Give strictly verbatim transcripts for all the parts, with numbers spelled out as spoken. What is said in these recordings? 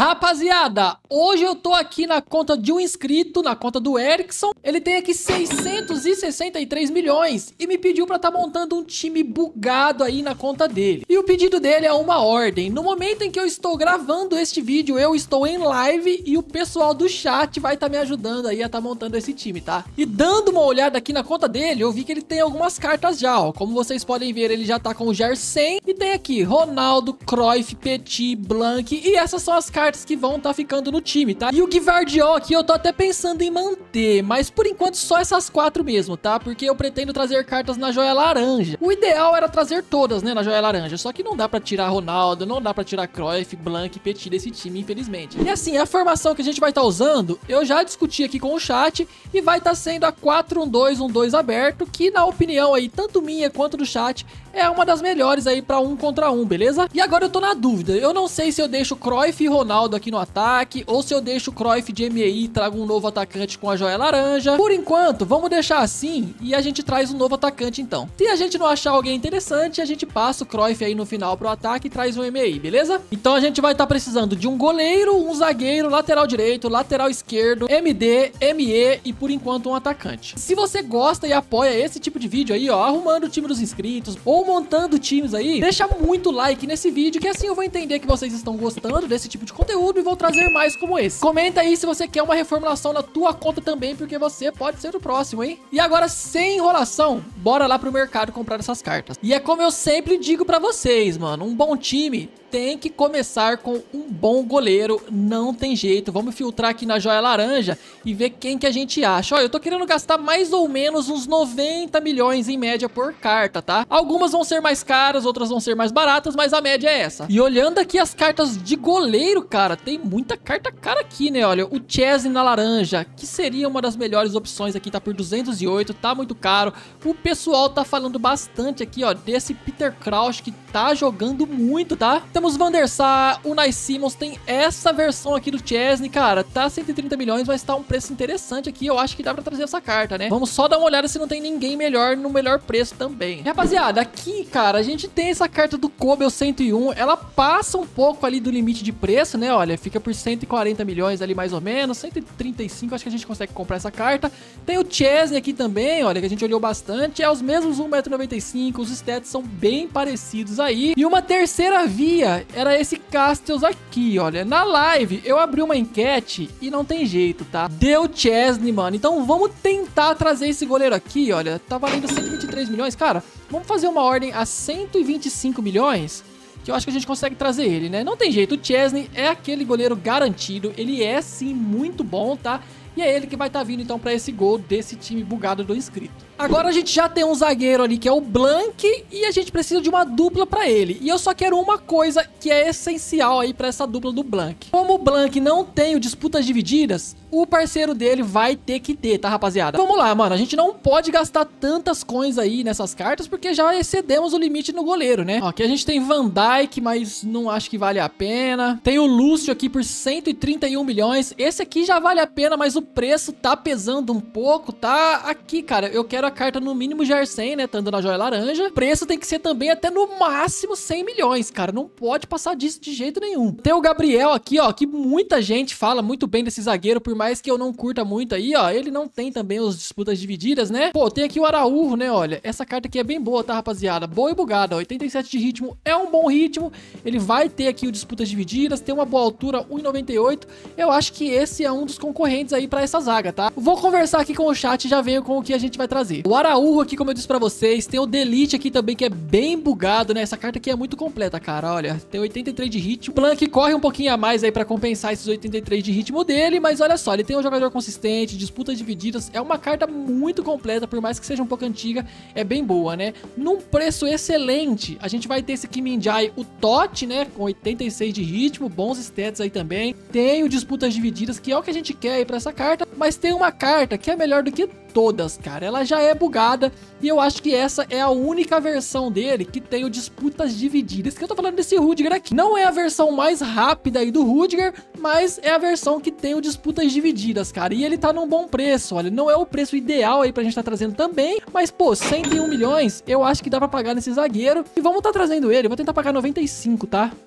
Rapaziada, hoje eu tô aqui na conta de um inscrito, na conta do Erickson. Ele tem aqui seiscentos e sessenta e três milhões e me pediu pra tá montando um time bugado aí na conta dele. E o pedido dele é uma ordem. No momento em que eu estou gravando este vídeo, eu estou em live e o pessoal do chat vai estar tá me ajudando aí a tá montando esse time, tá? E dando uma olhada aqui na conta dele, eu vi que ele tem algumas cartas já, ó. Como vocês podem ver, ele já tá com o Gerson e tem aqui Ronaldo, Cruyff, Petit, Blanc, e essas são as cartas que vão tá ficando no time, tá? E o Gvardiol aqui eu tô até pensando em manter, mas por enquanto só essas quatro mesmo, tá? Porque eu pretendo trazer cartas na joia laranja. O ideal era trazer todas, né, na joia laranja, só que não dá pra tirar Ronaldo, não dá pra tirar Cruyff, Blanc, Petit desse time, infelizmente. E assim, a formação que a gente vai estar tá usando, eu já discuti aqui com o chat e vai estar tá sendo a quatro um dois um dois aberto, que na opinião aí, tanto minha quanto do chat, é uma das melhores aí pra um contra um, beleza? E agora eu tô na dúvida, eu não sei se eu deixo Cruyff e Ronaldo aqui no ataque, ou se eu deixo Cruyff de M I e trago um novo atacante com a joia laranja. Por enquanto, vamos deixar assim e a gente traz um novo atacante então. Se a gente não achar alguém interessante, a gente passa o Cruyff aí no final pro ataque e traz um M I, beleza? Então a gente vai estar tá precisando de um goleiro, um zagueiro, lateral direito, lateral esquerdo, M D, M E e por enquanto um atacante. Se você gosta e apoia esse tipo de vídeo aí, ó, arrumando o time dos inscritos ou montando times aí, deixa muito like nesse vídeo, que assim eu vou entender que vocês estão gostando desse tipo de conteúdo e vou trazer mais como esse. Comenta aí se você quer uma reformulação na tua conta também, porque você pode ser o próximo, hein? E agora, sem enrolação, bora lá pro mercado comprar essas cartas. E é como eu sempre digo pra vocês, mano, um bom time tem que começar com um bom goleiro, não tem jeito. Vamos filtrar aqui na joia laranja e ver quem que a gente acha. Ó, eu tô querendo gastar mais ou menos uns noventa milhões em média por carta, tá? Algumas vão ser mais caras, outras vão ser mais baratas, mas a média é essa. E olhando aqui as cartas de goleiro, cara, tem muita carta cara aqui, né? Olha, o Chesney na laranja, que seria uma das melhores opções aqui, tá por duzentos e oito, tá muito caro. O pessoal tá falando bastante aqui, ó, desse Peter Crouch, que tá jogando muito, tá? Temos Van der Sar, o Unai Simons, tem essa versão aqui do Chesney, cara, tá cento e trinta milhões, mas tá um preço interessante aqui, eu acho que dá pra trazer essa carta, né? Vamos só dar uma olhada se não tem ninguém melhor no melhor preço também. E, rapaziada, aqui, cara, a gente tem essa carta do Kobel cento e um, ela passa um pouco ali do limite de preço, né? Olha, fica por cento e quarenta milhões ali mais ou menos, cento e trinta e cinco, acho que a gente consegue comprar essa carta. Tem o Chesney aqui também, olha, que a gente olhou bastante, é os mesmos um metro e noventa e cinco, os stats são bem parecidos aí. E uma terceira via era esse Castells aqui, olha. Na live eu abri uma enquete e não tem jeito, tá? Deu Chesney, mano. Então vamos tentar trazer esse goleiro aqui, olha. Tá valendo cento e vinte e três milhões, cara. Vamos fazer uma ordem a cento e vinte e cinco milhões, que eu acho que a gente consegue trazer ele, né? Não tem jeito, o Chesney é aquele goleiro garantido. Ele é sim muito bom, tá? E é ele que vai estar tá vindo então para esse gol desse time bugado do inscrito. Agora a gente já tem um zagueiro ali que é o Blanc e a gente precisa de uma dupla para ele. E eu só quero uma coisa que é essencial aí para essa dupla do Blanc. Como o Blanc não tem o disputas divididas, o parceiro dele vai ter que ter, tá, rapaziada? Vamos lá, mano. A gente não pode gastar tantas coins aí nessas cartas porque já excedemos o limite no goleiro, né? Ó, aqui a gente tem Van Dijk, mas não acho que vale a pena. Tem o Lúcio aqui por cento e trinta e um milhões. Esse aqui já vale a pena, mas o preço tá pesando um pouco, tá? Aqui, cara, eu quero a carta no mínimo Gerson, né? Tá andando na joia laranja. O preço tem que ser também até no máximo cem milhões, cara. Não pode passar disso de jeito nenhum. Tem o Gabriel aqui, ó, que muita gente fala muito bem desse zagueiro, por mais que eu não curta muito aí, ó. Ele não tem também os disputas divididas, né? Pô, tem aqui o Araújo, né? Olha, essa carta aqui é bem boa, tá, rapaziada? Boa e bugada, ó. oitenta e sete de ritmo é um bom ritmo. Ele vai ter aqui o disputas divididas, tem uma boa altura, um e noventa e oito. Eu acho que esse é um dos concorrentes aí pra essa zaga, tá? Vou conversar aqui com o chat e já venho com o que a gente vai trazer. O Araújo aqui, como eu disse pra vocês, tem o Delete aqui também, que é bem bugado, né? Essa carta aqui é muito completa, cara, olha. Tem oitenta e três de ritmo. O Blanc corre um pouquinho a mais aí pra compensar esses oitenta e três de ritmo dele, mas olha só, ele tem um jogador consistente, disputas divididas, é uma carta muito completa, por mais que seja um pouco antiga, é bem boa, né? Num preço excelente, a gente vai ter esse Kim Min-jae, o Totti, né? Com oitenta e seis de ritmo, bons stats aí também. Tem o disputas divididas, que é o que a gente quer aí pra essa carta, mas tem uma carta que é melhor do que todas, cara. Ela já é bugada e eu acho que essa é a única versão dele que tem o disputas divididas. Que eu tô falando desse Rudiger aqui. Não é a versão mais rápida aí do Rudiger, mas é a versão que tem o disputas divididas, cara. E ele tá num bom preço, olha. Não é o preço ideal aí pra gente tá trazendo também, mas, pô, cento e um milhões, eu acho que dá pra pagar nesse zagueiro. E vamos tá trazendo ele. Eu vou tentar pagar noventa e cinco, tá?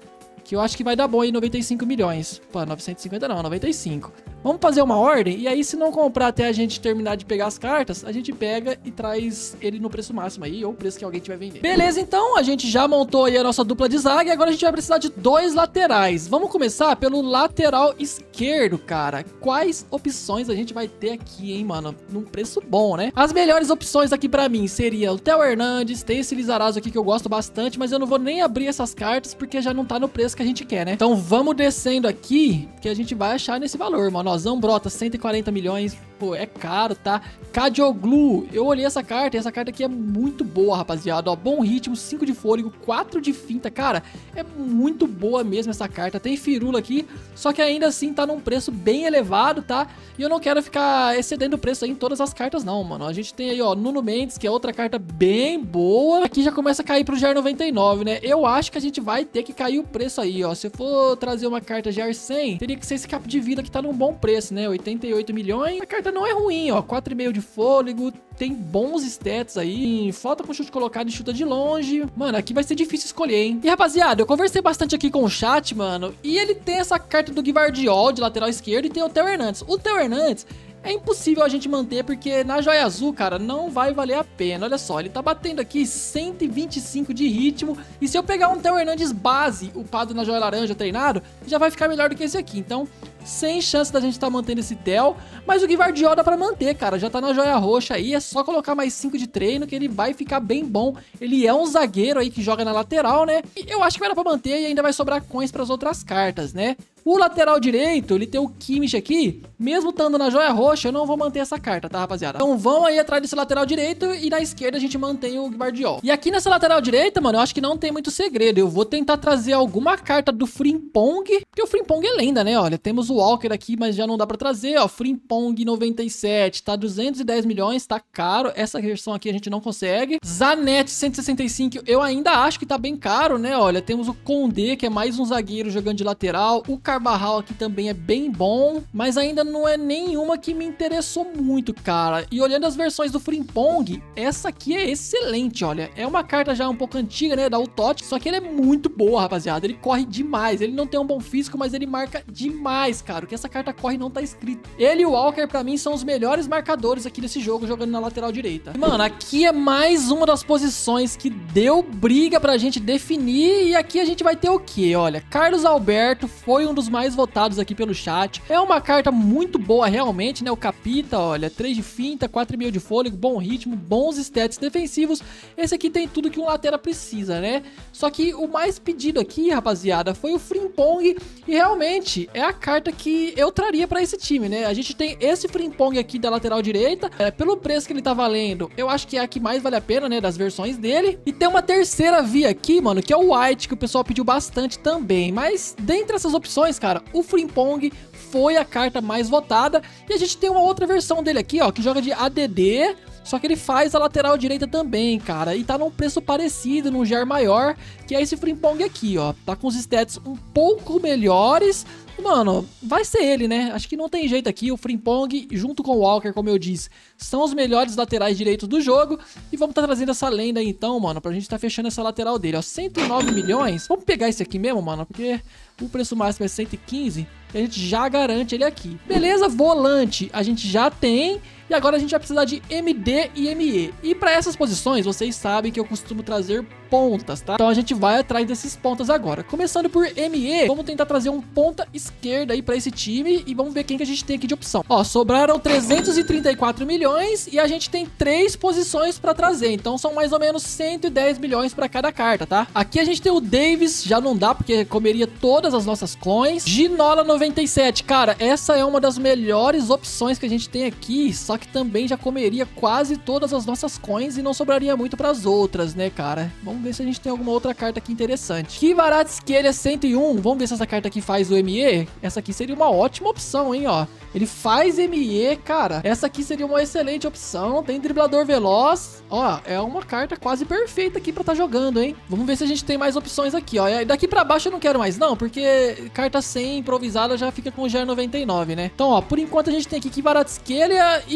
que eu acho que vai dar bom aí, noventa e cinco milhões. Pô, novecentos e cinquenta não, noventa e cinco. Vamos fazer uma ordem, e aí se não comprar até a gente terminar de pegar as cartas, a gente pega e traz ele no preço máximo aí, ou o preço que alguém tiver vendendo. Beleza, então, a gente já montou aí a nossa dupla de zaga, e agora a gente vai precisar de dois laterais. Vamos começar pelo lateral esquerdo, cara. Quais opções a gente vai ter aqui, hein, mano? Num preço bom, né? As melhores opções aqui pra mim seria o Theo Hernandes, tem esse Lizarazo aqui que eu gosto bastante, mas eu não vou nem abrir essas cartas porque já não tá no preço que a gente quer, né? Então vamos descendo aqui, que a gente vai achar nesse valor, mano. Ó, Zambrotta, cento e quarenta milhões, pô, é caro, tá? Cadioglu, eu olhei essa carta e essa carta aqui é muito boa, rapaziada. Ó, bom ritmo, cinco de fôlego, quatro de finta, cara, é muito boa mesmo essa carta. Tem firula aqui, só que ainda assim tá num preço bem elevado, tá? E eu não quero ficar excedendo o preço aí em todas as cartas não, mano. A gente tem aí, ó, Nuno Mendes, que é outra carta bem boa. Aqui já começa a cair pro G R noventa e nove, né? Eu acho que a gente vai ter que cair o preço aí, ó. Se eu for trazer uma carta G R cem, teria que ser esse cap de vida que tá num bom preço, né? oitenta e oito milhões. A carta não é ruim, ó. quatro e meio de fôlego, tem bons stats aí. Falta com chute colocado e chuta de longe. Mano, aqui vai ser difícil escolher, hein? E, rapaziada, eu conversei bastante aqui com o chat, mano. E ele tem essa carta do Gvardiol de lateral esquerdo e tem o Theo Hernandes. O Theo Hernandes é impossível a gente manter, porque na joia azul, cara, não vai valer a pena. Olha só, ele tá batendo aqui cento e vinte e cinco de ritmo. E se eu pegar um Theo Hernandes base, upado na joia laranja, treinado, já vai ficar melhor do que esse aqui. Então, sem chance da gente tá mantendo esse Theo. Mas o Gvardiol dá pra manter, cara. Já tá na joia roxa aí, é só colocar mais cinco de treino que ele vai ficar bem bom. Ele é um zagueiro aí que joga na lateral, né? E eu acho que vai dar pra manter e ainda vai sobrar coins pras outras cartas, né? O lateral direito, ele tem o Kimmich aqui. Mesmo estando na joia roxa, eu não vou manter essa carta, tá, rapaziada? Então vão aí atrás desse lateral direito e na esquerda a gente mantém o Gvardiol. E aqui nessa lateral direita, mano, eu acho que não tem muito segredo. Eu vou tentar trazer alguma carta do Frimpong, porque o Frimpong é lenda, né? Olha, temos o Walker aqui, mas já não dá pra trazer, ó. Frimpong noventa e sete, tá duzentos e dez milhões, tá caro. Essa versão aqui a gente não consegue. Zanetti cento e sessenta e cinco, eu ainda acho que tá bem caro, né? Olha, temos o Condé, que é mais um zagueiro jogando de lateral. O Carvajal aqui também é bem bom, mas ainda não é nenhuma que me interessou muito, cara. E olhando as versões do Frimpong, essa aqui é excelente, olha. É uma carta já um pouco antiga, né, da Utot, só que ele é muito boa, rapaziada. Ele corre demais, ele não tem um bom físico, mas ele marca demais, cara. O que essa carta corre não tá escrito. Ele e o Walker, pra mim, são os melhores marcadores aqui desse jogo, jogando na lateral direita. Mano, aqui é mais uma das posições que deu briga pra gente definir, e aqui a gente vai ter o quê? Olha, Carlos Alberto foi um dos mais votados aqui pelo chat. É uma carta muito boa realmente, né? O Capita, olha, três de finta, quatro e meio de fôlego, bom ritmo, bons stats defensivos. Esse aqui tem tudo que um lateral precisa, né? Só que o mais pedido aqui, rapaziada, foi o Frimpong, e realmente é a carta que eu traria pra esse time, né? A gente tem esse Frimpong aqui da lateral direita, é, pelo preço que ele tá valendo, eu acho que é a que mais vale a pena, né? Das versões dele. E tem uma terceira via aqui, mano, que é o White, que o pessoal pediu bastante também. Mas dentre essas opções, cara, o Frimpong foi a carta mais votada. E a gente tem uma outra versão dele aqui, ó, que joga de A D D, só que ele faz a lateral direita também, cara. E tá num preço parecido, num G R maior, que é esse Frimpong aqui, ó. Tá com os stats um pouco melhores. Mano, vai ser ele, né? Acho que não tem jeito aqui. O Frimpong, junto com o Walker, como eu disse, são os melhores laterais direitos do jogo. E vamos tá trazendo essa lenda aí, então, mano, pra gente tá fechando essa lateral dele, ó. cento e nove milhões. Vamos pegar esse aqui mesmo, mano, porque o preço máximo é cento e quinze. E a gente já garante ele aqui. Beleza, volante a gente já tem. E agora a gente vai precisar de M D e M E. E para essas posições, vocês sabem que eu costumo trazer pontas, tá? Então a gente vai atrás desses pontas agora. Começando por M E, vamos tentar trazer um ponta esquerda aí para esse time. E vamos ver quem que a gente tem aqui de opção. Ó, sobraram trezentos e trinta e quatro milhões. E a gente tem três posições para trazer. Então são mais ou menos cento e dez milhões para cada carta, tá? Aqui a gente tem o Davis, já não dá porque comeria todas as nossas coins. Ginola noventa e sete, cara, essa é uma das melhores opções que a gente tem aqui. Só que também já comeria quase todas as nossas coins e não sobraria muito para as outras, né, cara? Vamos ver se a gente tem alguma outra carta aqui interessante. Kvaratskhelia cento e um, vamos ver se essa carta aqui faz o M E. Essa aqui seria uma ótima opção, hein, ó. Ele faz M E, cara. Essa aqui seria uma excelente opção. Tem driblador veloz. Ó, é uma carta quase perfeita aqui pra tá jogando, hein? Vamos ver se a gente tem mais opções aqui, ó. E daqui pra baixo eu não quero mais, não, porque carta cem improvisada já fica com o G R noventa e nove, né? Então, ó, por enquanto a gente tem aqui Kvaratskhelia e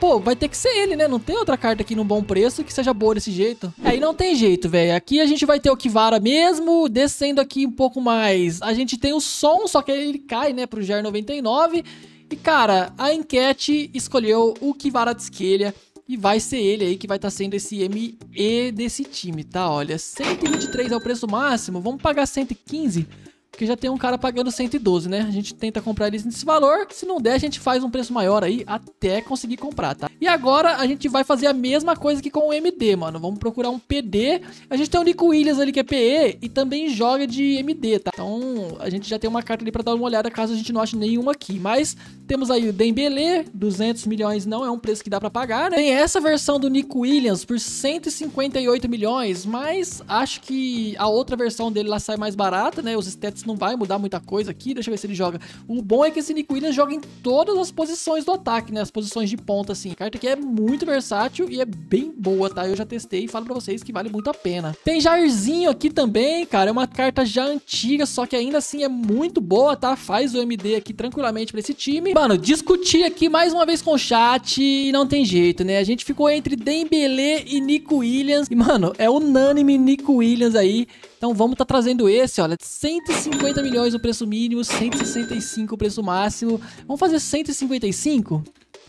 pô, vai ter que ser ele, né? Não tem outra carta aqui num bom preço que seja boa desse jeito. Aí não tem jeito, velho. Aqui a gente vai ter o Kivara mesmo, descendo aqui um pouco mais. A gente tem o Som, só que ele cai, né, pro G R noventa e nove. E, cara, a enquete escolheu o Kivara de Esquelha. E vai ser ele aí que vai estar tá sendo esse M E desse time, tá? Olha, cento e vinte e três é o preço máximo. Vamos pagar cento e quinze, porque já tem um cara pagando cento e doze, né? A gente tenta comprar eles nesse valor. Se não der, a gente faz um preço maior aí até conseguir comprar, tá? E agora a gente vai fazer a mesma coisa que com o M D, mano. Vamos procurar um P D. A gente tem o Nico Williams ali que é P E e também joga de M D, tá? Então a gente já tem uma carta ali pra dar uma olhada caso a gente não ache nenhuma aqui. Mas temos aí o Dembélé, duzentos milhões não é um preço que dá pra pagar, né? Tem essa versão do Nico Williams por cento e cinquenta e oito milhões, mas acho que a outra versão dele lá sai mais barata, né? Os stats não vai mudar muita coisa aqui. Deixa eu ver se ele joga. O bom é que esse Nico Williams joga em todas as posições do ataque, né? As posições de ponta, assim. A carta aqui é muito versátil e é bem boa, tá? Eu já testei e falo pra vocês que vale muito a pena. Tem Jairzinho aqui também, cara. É uma carta já antiga, só que ainda assim é muito boa, tá? Faz o M D aqui tranquilamente pra esse time. Mano, discuti aqui mais uma vez com o chat e não tem jeito, né? A gente ficou entre Dembélé e Nico Williams. E, mano, é unânime Nico Williams aí. Então vamos tá trazendo esse, olha, cento e cinquenta milhões o preço mínimo, cento e sessenta e cinco o preço máximo. Vamos fazer cento e cinquenta e cinco?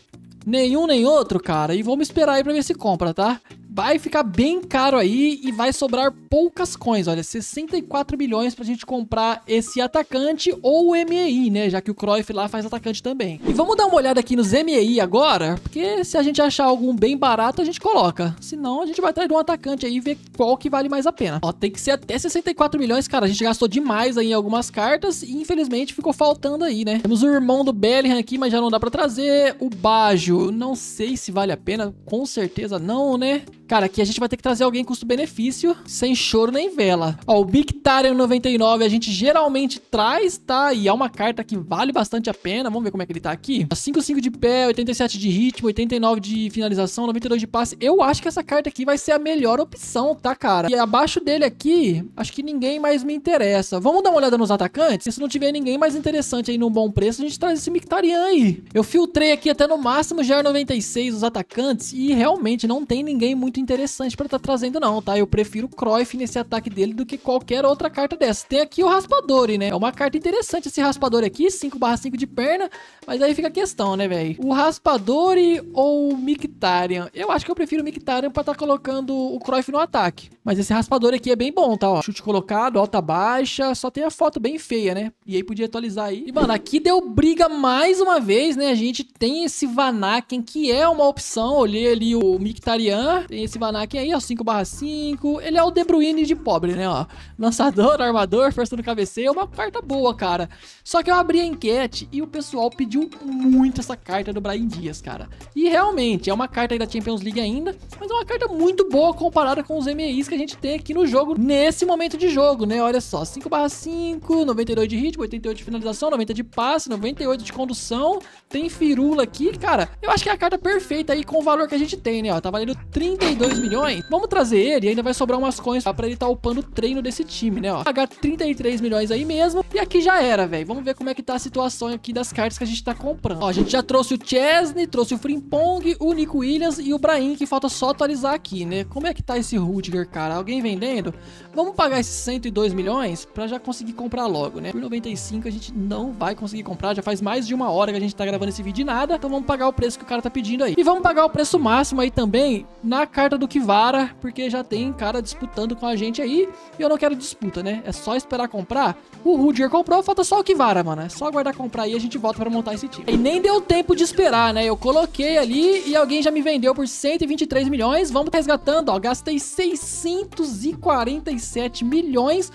Nenhum nem outro, cara. E vamos esperar aí pra ver se compra, tá? Vai ficar bem caro aí e vai sobrar poucas coins, olha, sessenta e quatro milhões pra gente comprar esse atacante ou o M E I, né, já que o Cruyff lá faz atacante também. E vamos dar uma olhada aqui nos M E I agora, porque se a gente achar algum bem barato, a gente coloca. Senão, a gente vai atrás de um atacante aí e ver qual que vale mais a pena. Ó, tem que ser até sessenta e quatro milhões, cara, a gente gastou demais aí em algumas cartas e infelizmente ficou faltando aí, né. Temos o irmão do Bellingham aqui, mas já não dá pra trazer. O Baggio, não sei se vale a pena, com certeza não, né. Cara, aqui a gente vai ter que trazer alguém custo-benefício, sem choro nem vela. Ó, o Mkhitaryan noventa e nove a gente geralmente traz, tá? E é uma carta que vale bastante a pena. Vamos ver como é que ele tá aqui. cinco cinco de pé, oitenta e sete de ritmo, oitenta e nove de finalização, noventa e dois de passe. Eu acho que essa carta aqui vai ser a melhor opção, tá, cara? E abaixo dele aqui, acho que ninguém mais me interessa. Vamos dar uma olhada nos atacantes? E se não tiver ninguém mais interessante aí num bom preço, a gente traz esse Mkhitaryan aí. Eu filtrei aqui até no máximo G R noventa e seis os atacantes e realmente não tem ninguém muito interessante pra estar tá trazendo não, tá? Eu prefiro o Cruyff nesse ataque dele do que qualquer outra carta dessa. Tem aqui o Raspadori, né? É uma carta interessante esse Raspadori aqui, cinco barra cinco de perna, mas aí fica a questão, né, velho? O Raspadori ou o Mkhitaryan? Eu acho que eu prefiro o Mkhitaryan pra estar tá colocando o Cruyff no ataque. Mas esse Raspadori aqui é bem bom, tá? Ó, chute colocado, alta baixa, só tem a foto bem feia, né? E aí podia atualizar aí. E, mano, aqui deu briga mais uma vez, né? A gente tem esse Van Aken, que é uma opção. Olhei ali o Mkhitaryan, tem esse Van Aken aí, ó, cinco barra cinco. Ele é o De Bruyne de pobre, né, ó. Lançador, armador, força no cabeceio, é uma carta boa, cara. Só que eu abri a enquete e o pessoal pediu muito essa carta do Brahim Dias, cara. E realmente, é uma carta aí da Champions League ainda, mas é uma carta muito boa comparada com os M E Is que a gente tem aqui no jogo, nesse momento de jogo, né? Olha só, cinco barra cinco, noventa e dois de ritmo, oitenta e oito de finalização, noventa de passe, noventa e oito de condução. Tem firula aqui, cara. Eu acho que é a carta perfeita aí com o valor que a gente tem, né? Ó, tá valendo trinta e dois milhões. Vamos trazer ele e ainda vai sobrar umas coins pra ele tá upando o treino desse time, né? Ó, pagar trinta e três milhões aí mesmo. E aqui já era, velho. Vamos ver como é que tá a situação aqui das cartas que a gente tá comprando. Ó, a gente já trouxe o Chesney, trouxe o Frimpong, o Nico Williams e o Brahim, que falta só atualizar aqui, né? Como é que tá esse Rudiger, cara? Alguém vendendo? Vamos pagar esses cento e dois milhões pra já conseguir comprar logo, né? Por noventa e cinco a gente não vai conseguir comprar. Já faz mais de uma hora que a gente tá gravando esse vídeo e nada. Então vamos pagar o preço que o cara tá pedindo aí. E vamos pagar o preço máximo aí também na carta do Kivara, porque já tem cara disputando com a gente aí. E eu não quero disputa, né? É só esperar comprar. O Rudiger comprou, falta só o Kivara, mano. É só aguardar comprar aí e a gente volta pra montar esse time. E nem deu tempo de esperar, né? Eu coloquei ali e alguém já me vendeu por cento e vinte e três milhões. Vamos resgatando, ó. Gastei seiscentos e quarenta e sete milhões.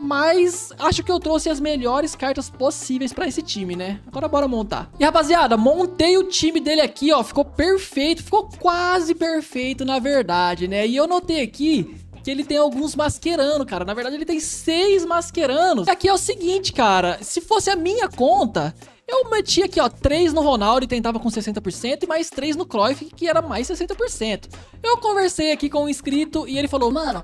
Mas acho que eu trouxe as melhores cartas possíveis pra esse time, né? Agora bora montar. E rapaziada, montei o time dele aqui, ó. Ficou perfeito, ficou quase perfeito na verdade, né? E eu notei aqui que ele tem alguns mascherano, cara. Na verdade ele tem seis mascheranos. E aqui é o seguinte, cara. Se fosse a minha conta, eu metia aqui, ó, três no Ronaldo e tentava com sessenta por cento e mais três no Cruyff, que era mais sessenta por cento. Eu conversei aqui com um inscrito e ele falou, mano,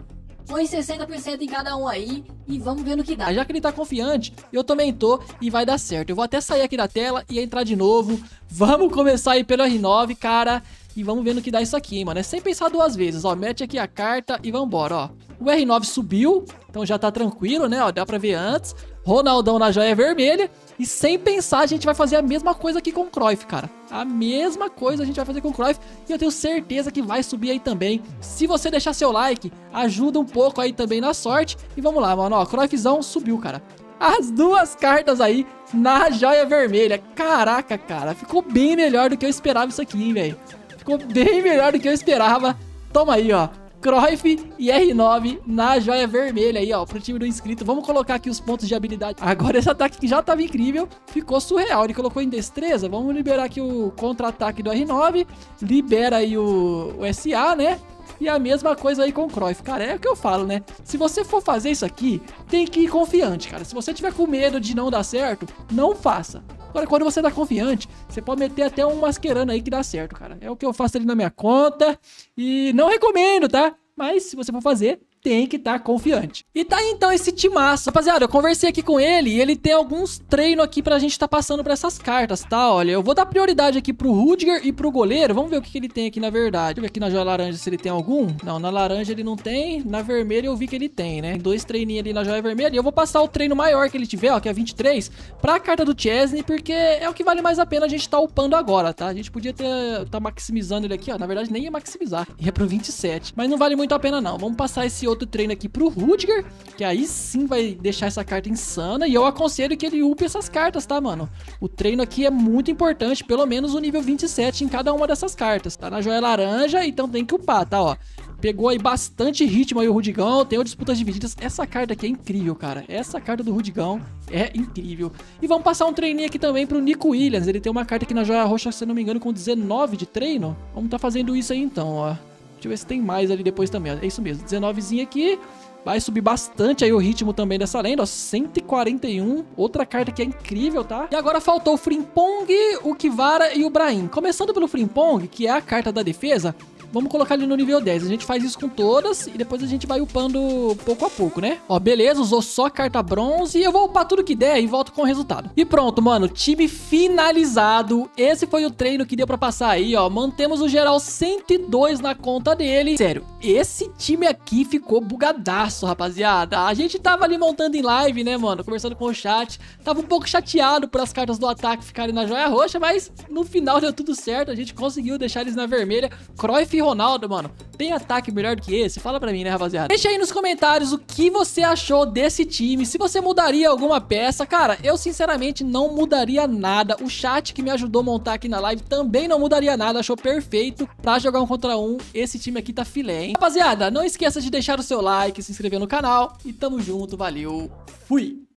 põe sessenta por cento em cada um aí e vamos ver no que dá. Já que ele tá confiante, eu também tô e vai dar certo. Eu vou até sair aqui da tela e entrar de novo. Vamos começar aí pelo R nove, cara. E vamos ver no que dá isso aqui, hein, mano. É sem pensar duas vezes, ó. Mete aqui a carta e vambora, ó. O R nove subiu, então já tá tranquilo, né, ó. Dá pra ver antes. Ronaldão na joia vermelha. E sem pensar, a gente vai fazer a mesma coisa aqui com o Cruyff, cara. A mesma coisa a gente vai fazer com o Cruyff. E eu tenho certeza que vai subir aí também. Se você deixar seu like, ajuda um pouco aí também na sorte. E vamos lá, mano, ó. Cruyffzão subiu, cara. As duas cartas aí na joia vermelha. Caraca, cara. Ficou bem melhor do que eu esperava isso aqui, hein, velho. Ficou bem melhor do que eu esperava. Toma aí, ó. Cruyff e R nove na joia vermelha aí, ó, pro time do inscrito. Vamos colocar aqui os pontos de habilidade. Agora esse ataque que já tava incrível, ficou surreal. Ele colocou em destreza. Vamos liberar aqui o contra-ataque do R nove. Libera aí o, o S A, né? E a mesma coisa aí com o Cruyff. Cara, é o que eu falo, né? Se você for fazer isso aqui, tem que ir confiante, cara. Se você tiver com medo de não dar certo, não faça. Agora, quando você tá confiante, você pode meter até um mascherano aí que dá certo, cara. É o que eu faço ali na minha conta e não recomendo, tá? Mas se você for fazer, tem que estar confiante. E tá aí então esse timaço. Rapaziada, eu conversei aqui com ele e ele tem alguns treinos aqui pra gente tá passando pra essas cartas, tá? Olha, eu vou dar prioridade aqui pro Rudiger e pro goleiro. Vamos ver o que, que ele tem aqui na verdade. Deixa eu ver aqui na joia laranja se ele tem algum. Não, na laranja ele não tem. Na vermelha eu vi que ele tem, né? Dois treininhos ali na joia vermelha. E eu vou passar o treino maior que ele tiver, ó, que é vinte e três, pra carta do Chesney, porque é o que vale mais a pena a gente tá upando agora, tá? A gente podia ter tá maximizando ele aqui, ó. Na verdade nem ia maximizar. Ia pro vinte e sete. Mas não vale muito a pena não. Vamos passar esse outro treino aqui pro Rudiger, que aí sim vai deixar essa carta insana. E eu aconselho que ele upe essas cartas, tá, mano? O treino aqui é muito importante, pelo menos o nível vinte e sete em cada uma dessas cartas. Tá na joia laranja, então tem que upar, tá, ó. Pegou aí bastante ritmo aí o Rudigão, tem o disputas divididas. Essa carta aqui é incrível, cara. Essa carta do Rudigão é incrível. E vamos passar um treininho aqui também pro Nico Williams. Ele tem uma carta aqui na joia roxa, se não me engano, com dezenove de treino. Vamos tá fazendo isso aí então, ó. Deixa eu ver se tem mais ali depois também, ó. É isso mesmo, dezenovezinho aqui. Vai subir bastante aí o ritmo também dessa lenda, ó. cento e quarenta e um. Outra carta que é incrível, tá? E agora faltou o Frimpong, o Kivara e o Brahim. Começando pelo Frimpong, que é a carta da defesa. Vamos colocar ele no nível dez. A gente faz isso com todas e depois a gente vai upando pouco a pouco, né? Ó, beleza, usou só carta bronze e eu vou upar tudo que der e volto com o resultado. E pronto, mano, time finalizado. Esse foi o treino que deu pra passar aí, ó. Mantemos o geral cento e dois na conta dele. Sério, esse time aqui ficou bugadaço, rapaziada. A gente tava ali montando em live, né, mano? Conversando com o chat. Tava um pouco chateado por as cartas do ataque ficarem na joia roxa, mas no final deu tudo certo. A gente conseguiu deixar eles na vermelha. Cruyff e Ronaldo, mano, tem ataque melhor do que esse? Fala pra mim, né, rapaziada? Deixa aí nos comentários o que você achou desse time, se você mudaria alguma peça. Cara, eu sinceramente não mudaria nada. O chat que me ajudou a montar aqui na live também não mudaria nada, achou perfeito pra jogar um contra um. Esse time aqui tá filé, hein? Rapaziada, não esqueça de deixar o seu like, se inscrever no canal e tamo junto, valeu, fui!